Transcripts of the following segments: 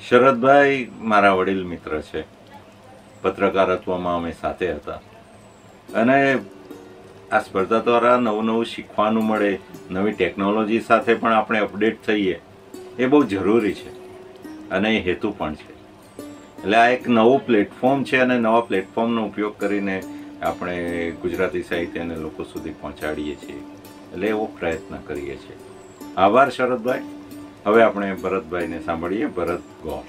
શરદભાઈ મારા વડીલ મિત્ર છે. પત્રકારત્વમાં અમે સાથે હતા અને આ સ્પર્ધા દ્વારા નવું શીખવાનું મળે, નવી ટેકનોલોજી સાથે પણ આપણે અપડેટ થઈએ એ બહુ જરૂરી છે અને એ હેતુ પણ છે. એટલે આ એક નવું પ્લેટફોર્મ છે અને નવા પ્લેટફોર્મનો ઉપયોગ કરીને આપણે ગુજરાતી સાહિત્યને લોકો સુધી પહોંચાડીએ છીએ. એટલે એવો પ્રયત્ન કરીએ છીએ. આભાર શરદભાઈ. હવે આપણે ભરતભાઈને સાંભળીએ. ભરત ગોર.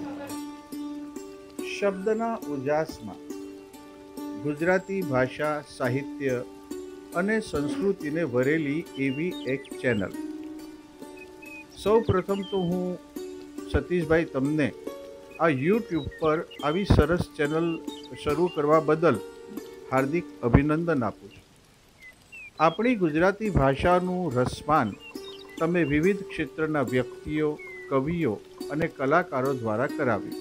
શબ્દના ઉજાસમાં ગુજરાતી ભાષા, સાહિત્ય અને સંસ્કૃતિને વરેલી એવી એક ચેનલ. સૌ પ્રથમ તો હું સતીશભાઈ તમને આ યુટ્યુબ પર આવી સરસ ચેનલ શરૂ કરવા બદલ હાર્દિક અભિનંદન આપું છું. આપણી ગુજરાતી ભાષાનું રસપાન તમે વિવિધ ક્ષેત્રના વ્યક્તિઓ, કવિઓ અને કલાકારો દ્વારા કરાવ્યું.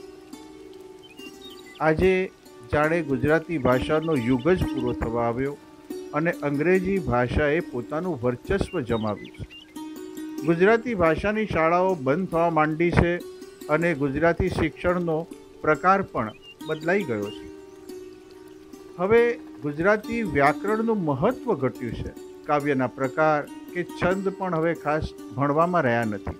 આજે જાણે ગુજરાતી ભાષાનો યુગ જ પૂરો થવા આવ્યો અને અંગ્રેજી ભાષાએ પોતાનું વર્ચસ્વ જમાવ્યું છે. ગુજરાતી ભાષાની શાળાઓ બંધ થવા માંડી છે અને ગુજરાતી શિક્ષણનો પ્રકાર પણ બદલાઈ ગયો છે. હવે ગુજરાતી વ્યાકરણનું મહત્ત્વ ઘટ્યું છે. કાવ્યના પ્રકાર કે છંદ પણ હવે ખાસ ભણવામાં રહ્યા નથી.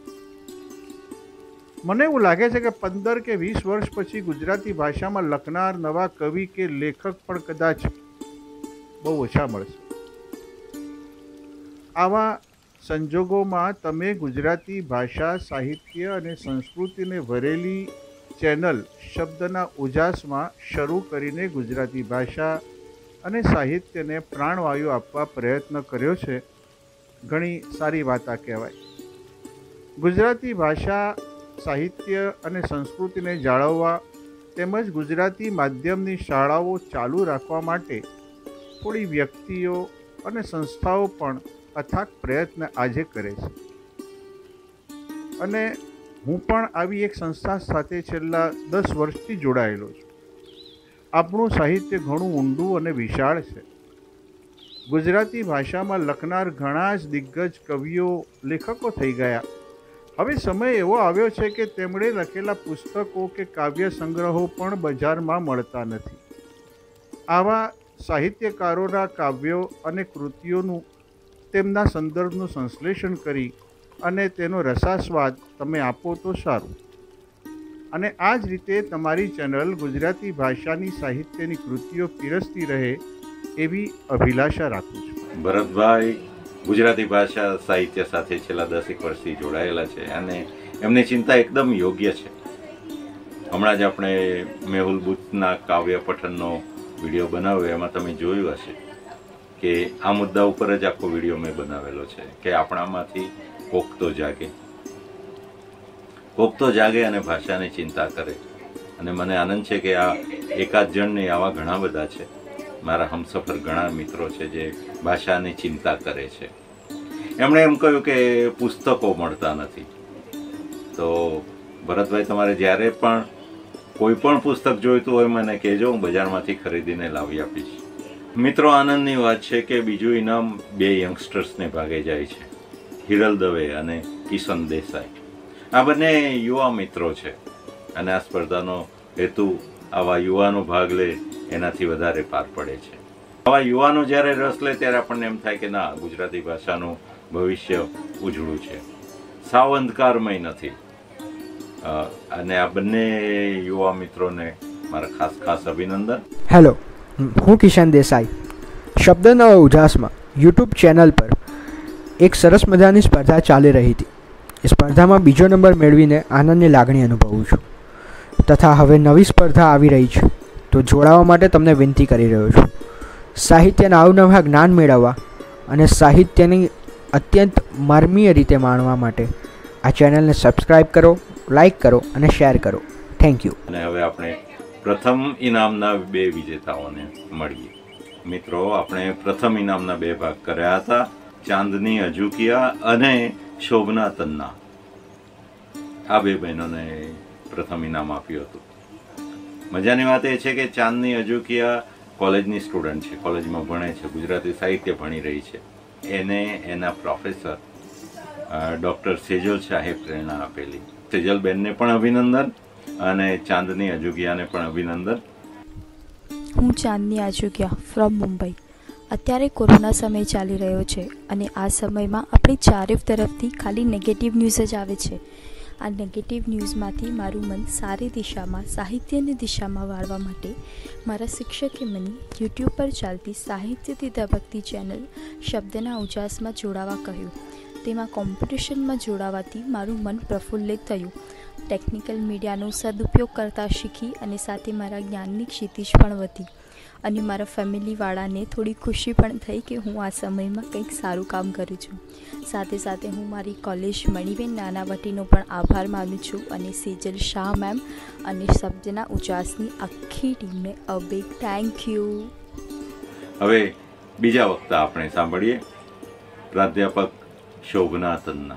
મને એવું લાગે છે કે 15 કે 20 વર્ષ પછી ગુજરાતી ભાષામાં લખનાર નવા કવિ કે લેખક પણ કદાચ બહુ ઓછા મળશે. આવા સંજોગોમાં તમે ગુજરાતી ભાષા, સાહિત્ય અને સંસ્કૃતિને વરેલી ચેનલ શબ્દના ઉજાસમાં શરૂ કરીને ગુજરાતી ભાષા અને સાહિત્યને પ્રાણવાયુ આપવા પ્રયત્ન કર્યો છે. ઘણી સારી વાત આ કહેવાય. ગુજરાતી ભાષા, સાહિત્ય અને સંસ્કૃતિને જાળવવા તેમજ ગુજરાતી માધ્યમની શાળાઓ ચાલુ રાખવા માટે થોડી વ્યક્તિઓ અને સંસ્થાઓ પણ અથાગ પ્રયત્ન આજે કરે છે અને હું પણ આવી એક સંસ્થા સાથે છેલ્લા 10 વર્ષથી જોડાયેલો છું. આપણું સાહિત્ય ઘણું ઊંડું અને વિશાળ છે. ગુજરાતી ભાષામાં લખનાર ઘણા જ દિગ્ગજ કવિઓ, લેખકો થઈ ગયા. હવે સમય એવો આવ્યો છે કે તેમણે લખેલા પુસ્તકો કે કાવ્ય સંગ્રહો પણ બજારમાં મળતા નથી. આવા સાહિત્યકારોના કાવ્યો અને કૃતિઓનું તેમના સંદર્ભનું સંશ્લેષણ કરી અને તેનો રસાસ્વાદ તમે આપો તો સારું. અને આ જ રીતે તમારી ચેનલ ગુજરાતી ભાષાની, સાહિત્યની કૃતિઓ પીરસતી રહે એવી અભિલાષા રાખું છું. ભરતભાઈ ગુજરાતી ભાષા, સાહિત્ય સાથે છેલ્લા 10 વર્ષથી જોડાયેલા છે અને એમની ચિંતા એકદમ યોગ્ય છે. હમણાં જ આપણે મેહુલ બુથના કાવ્ય પઠનનો વિડીયો બનાવ્યો, એમાં તમે જોયું હશે કે આ મુદ્દા ઉપર જ આખો વિડીયો મેં બનાવેલો છે કે આપણામાંથી કોક તો જાગે અને ભાષાની ચિંતા કરે. અને મને આનંદ છે કે આ એકાદ જણ નહીં, આવા ઘણા બધા છે. મારા હમસફર ઘણા મિત્રો છે જે ભાષાની ચિંતા કરે છે. એમણે એમ કહ્યું કે પુસ્તકો મળતા નથી. તો ભરતભાઈ, તમારે જ્યારે પણ કોઈ પણ પુસ્તક જોઈતું હોય મને કહેજો, હું બજારમાંથી ખરીદીને લાવી આપીશ. મિત્રો, આનંદની વાત છે કે બીજું ઇનામ 2 યંગસ્ટર્સને ભાગે જાય છે. હિરલ દવે અને કિશન દેસાઈ. આ બંને યુવા મિત્રો છે અને આ સ્પર્ધાનો હેતુ આવા યુવાનો ભાગ લે એનાથી વધારે પાર પડે છે. આવા યુવાનો જ્યારે રસ લે ત્યારે આપણને એમ થાય કે ના, ગુજરાતી ભાષાનું ભવિષ્ય ઉજળું છે, સાવ અંધકારમય નથી. અને આ બંને યુવા મિત્રોને મારા ખાસ અભિનંદન. હેલો, હું કિશન દેસાઈ. શબ્દના ઉજાસમાં યુટ્યુબ ચેનલ પર એક સરસ મજાની સ્પર્ધા ચાલી રહી હતી. એ સ્પર્ધામાં બીજો નંબર મેળવીને આનંદની લાગણી અનુભવું છું. તથા હવે નવી સ્પર્ધા આવી રહી છે, તો જોડાવા માટે તમને વિનંતી કરી રહ્યો છું. સાહિત્યના અવનવા જ્ઞાન મેળવવા અને સાહિત્યની અત્યંત મર્મીય રીતે માણવા માટે આ ચેનલને સબસ્ક્રાઈબ કરો, લાઈક કરો અને શેર કરો. Thank you. અને હવે આપણે પ્રથમ ઇનામના 2 વિજેતાઓને મળીએ. મિત્રો, આપણે પ્રથમ ઇનામના 2 ભાગ કર્યા હતા. ચાંદની અજુકિયા અને શોભના તન્ના. આ 2 બહેનોને પ્રથમ ઇનામ આપ્યું હતું. મજાની વાત એ છે કે ચાંદની અજુકિયા કોલેજની સ્ટુડન્ટ છે, કોલેજમાં ભણે છે, ગુજરાતી સાહિત્ય ભણી રહી છે. એને એના પ્રોફેસર ડૉક્ટર સેજલ શાહે પ્રેરણા આપેલી. તેજલબેનને પણ અભિનંદન અને ચાંદની અજુગિયાને પણ અભિનંદન. હું ચાંદની આજુગિયા ફ્રોમ મુંબઈ. અત્યારે કોરોના સમય ચાલી રહ્યો છે અને આ સમયમાં આપણી ચારે તરફથી ખાલી નેગેટિવ ન્યૂઝ જ આવે છે. આ નેગેટિવ ન્યૂઝમાંથી મારું મન સારી દિશામાં, સાહિત્યની દિશામાં વાળવા માટે મારા શિક્ષકે મને યુટ્યુબ પર ચાલતી સાહિત્યથી ધબકતી ચેનલ શબ્દના ઉજાસમાં જોડાવા કહ્યું. તેમાં કોમ્પિટિશનમાં જોડાવાથી મારું મન પ્રફુલ્લિત થયું. ટેકનિકલ મીડિયાનો સદુપયોગ કરતાં શીખી અને સાથે મારા જ્ઞાનની ક્ષિતિજ પણ વધી અને મારા ફેમિલીવાળાને થોડી ખુશી પણ થઈ કે હું આ સમયમાં કંઈક સારું કામ કરું છું. સાથે સાથે હું મારી કોલેજ મણિબેન નાનાવટીનો પણ આભાર માનું છું અને સેજલ શાહ મેમ અને શબ્દના ઉજાસની આખી ટીમને અ બિગ થેન્ક યુ. હવે બીજા વખતે આપણે સાંભળીએ પ્રાધ્યાપક શોભના તન્ના.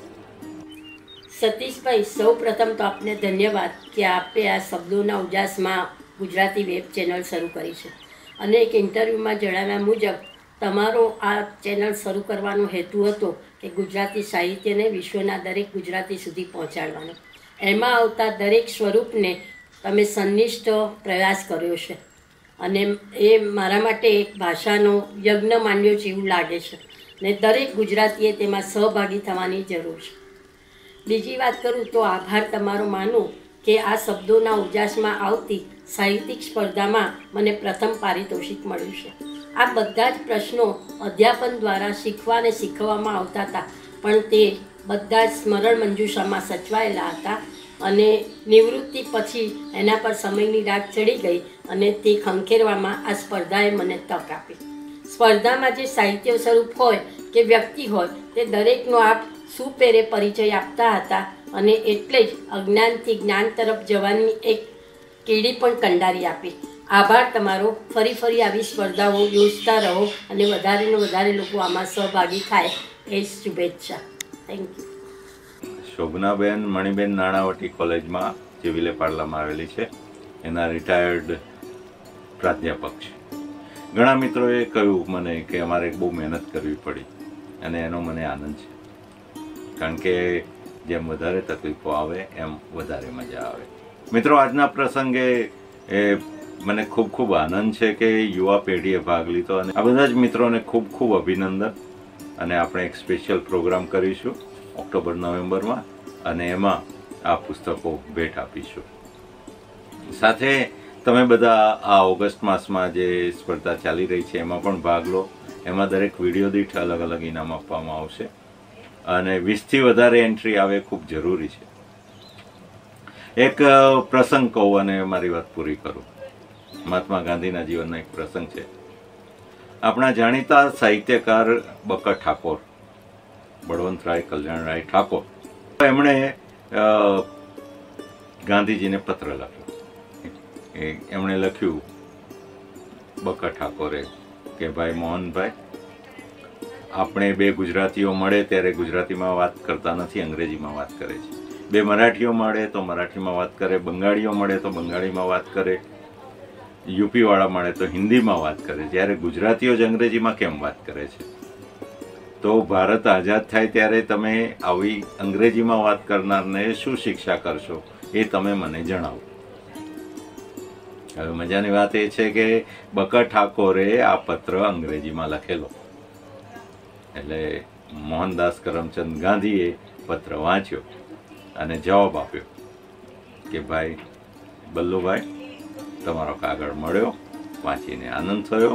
સતીશભાઈ, સૌ પ્રથમ તો આપને ધન્યવાદ કે આપે આ શબ્દોના ઉજાસમાં ગુજરાતી વેબ ચેનલ શરૂ કરી છે અને એક ઇન્ટરવ્યૂમાં જણાવ્યા મુજબ તમારો આ ચેનલ શરૂ કરવાનો હેતુ હતો કે ગુજરાતી સાહિત્યને વિશ્વના દરેક ગુજરાતી સુધી પહોંચાડવાનો. એમાં આવતા દરેક સ્વરૂપને તમે સંનિષ્ઠ પ્રયાસ કર્યો છે અને એ મારા માટે એક ભાષાનો યજ્ઞ માન્યો છે એવું લાગે છે ને દરેક ગુજરાતીએ તેમાં સહભાગી થવાની જરૂર છે. બીજી વાત કરું તો આભાર તમારો માનું કે આ શબ્દોના ઉજાસમાં આવતી સાહિત્યિક સ્પર્ધામાં મને પ્રથમ પારિતોષિક મળ્યું છે. આ બધા જ પ્રશ્નો અધ્યાપન દ્વારા શીખવા અને શીખવવામાં આવતા હતા, પણ તે બધા જ સ્મરણ મંજૂષામાં સચવાયેલા હતા અને નિવૃત્તિ પછી એના પર સમયની રાત ચડી ગઈ અને તે ખંખેરવામાં આ સ્પર્ધાએ મને તક આપી. સ્પર્ધામાં જે સાહિત્ય સ્વરૂપ હોય કે વ્યક્તિ હોય તે દરેકનો આપ સુપેરે પરિચય આપતા હતા અને એટલે જ અજ્ઞાનથી જ્ઞાન તરફ જવાની એક કીડી પણ કંડારી આપી. આભાર તમારો. ફરી ફરી આવી સ્પર્ધાઓ યોજતા રહો અને વધારેને વધારે લોકો આમાં સહભાગી થાય એ શુભેચ્છા. Thank you. શોભનાબેન મણિબેન નાણાવટી કોલેજમાં જે વિલેપાડલામાં આવેલી છે એના રિટાયર્ડ પ્રાધ્યાપક છે. ઘણા મિત્રોએ કહ્યું મને કે અમારે બહુ મહેનત કરવી પડી અને એનો મને આનંદ છે, કારણ કે જેમ વધારે તકલીફો આવે એમ વધારે મજા આવે. મિત્રો, આજના પ્રસંગે મને ખૂબ ખૂબ આનંદ છે કે યુવા પેઢીએ ભાગ લીધો અને આ બધા જ મિત્રોને ખૂબ ખૂબ અભિનંદન. અને આપણે એક સ્પેશિયલ પ્રોગ્રામ કરીશું ઓક્ટોબર-નવેમ્બરમાં અને એમાં આ પુસ્તકો ભેટ આપીશું. સાથે તમે બધા આ ઓગસ્ટ માસમાં જે સ્પર્ધા ચાલી રહી છે એમાં પણ ભાગ લો. એમાં દરેક વિડીયો દીઠ અલગ અલગ ઇનામ આપવામાં આવશે અને 20થી વધારે એન્ટ્રી આવે ખૂબ જરૂરી છે. એક પ્રસંગ કહું અને મારી વાત પૂરી કરું. મહાત્મા ગાંધીના જીવનનો એક પ્રસંગ છે. આપણા જાણીતા સાહિત્યકાર બકર ઠાકોર, બળવંતરાય કલ્યાણરાય ઠાકોર, એમણે ગાંધીજીને પત્ર લખ્યો. એમણે લખ્યું બકર ઠાકોરે કે ભાઈ મોહનભાઈ, આપણે બે ગુજરાતીઓ મળે ત્યારે ગુજરાતીમાં વાત કરતા નથી, અંગ્રેજીમાં વાત કરે છે. બે મરાઠીઓ મળે તો મરાઠીમાં વાત કરે, બંગાળીઓ મળે તો બંગાળીમાં વાત કરે, યુપીવાળા મળે તો હિન્દીમાં વાત કરે, જ્યારે ગુજરાતીઓ જ અંગ્રેજીમાં કેમ વાત કરે છે? તો ભારત આઝાદ થાય ત્યારે તમે આવી અંગ્રેજીમાં વાત કરનારને શું શિક્ષા કરશો એ તમે મને જણાવો. હવે મજાની વાત એ છે કે બકર ઠાકોરે આ પત્ર અંગ્રેજીમાં લખેલો. એટલે મોહનદાસ કરમચંદ ગાંધીએ પત્ર વાંચ્યો અને જવાબ આપ્યો કે ભાઈ બલ્લુભાઈ, તમારો કાગળ મળ્યો, વાંચીને આનંદ થયો.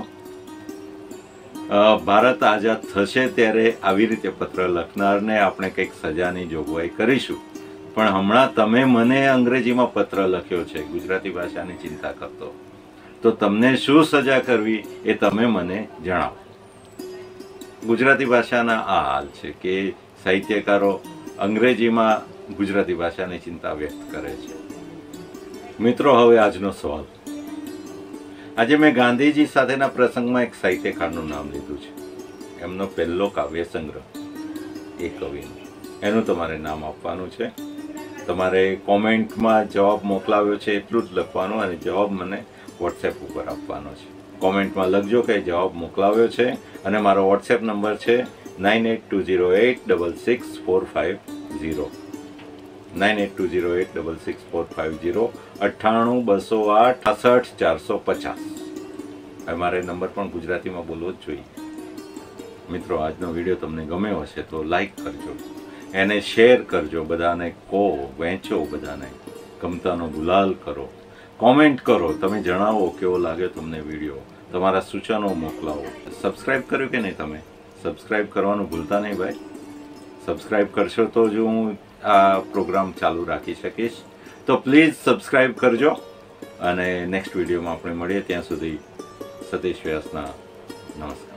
ભારત આઝાદ થશે ત્યારે આવી રીતે પત્ર લખનારને આપણે કંઈક સજાની જોગવાઈ કરીશું, પણ હમણાં તમે મને અંગ્રેજીમાં પત્ર લખ્યો છે ગુજરાતી ભાષાની ચિંતા કરતો, તો તમને શું સજા કરવી એ તમે મને જણાવો. ગુજરાતી ભાષાના આ હાલ છે કે સાહિત્યકારો અંગ્રેજીમાં ગુજરાતી ભાષાની ચિંતા વ્યક્ત કરે છે. મિત્રો, હવે આજનો સવાલ. આજે મેં ગાંધીજી સાથેના પ્રસંગમાં એક સાહિત્યકારનું નામ લીધું છે. એમનો પહેલો કાવ્ય સંગ્રહ એ કવિનો, એનું તમારે નામ આપવાનું છે. તમારે કોમેન્ટમાં જવાબ મોકલાવ્યો છે એટલું જ લખવાનું અને જવાબ મને વોટ્સએપ ઉપર આપવાનો છે. કોમેન્ટમાં લખજો કે જવાબ મોકલાવ્યો છે અને મારો વોટ્સએપ નંબર છે 9820866450. 9820866450 9820868450. હવે મારે નંબર પણ ગુજરાતીમાં બોલવો જ જોઈએ. મિત્રો, આજનો વિડીયો તમને ગમ્યો હશે તો લાઈક કરજો, એને શેર કરજો, બધાને કહો, વહેંચો, બધાને ગમતાનો ગુલાલ કરો, કોમેન્ટ કરો, તમે જણાવો કેવો લાગ્યો તમને વિડીયો, તમારા સૂચનો મોકલાવો. સબસ્ક્રાઈબ કર્યું કે નહીં? તમે સબસ્ક્રાઈબ કરવાનું ભૂલતા નહીં ભાઈ. સબસ્ક્રાઈબ કરશો તો જ હું આ પ્રોગ્રામ ચાલુ રાખી શકીશ. તો પ્લીઝ સબસ્ક્રાઈબ કરજો અને નેક્સ્ટ વિડીયોમાં આપણે મળીએ. ત્યાં સુધી સતીશ વ્યાસના નમસ્કાર.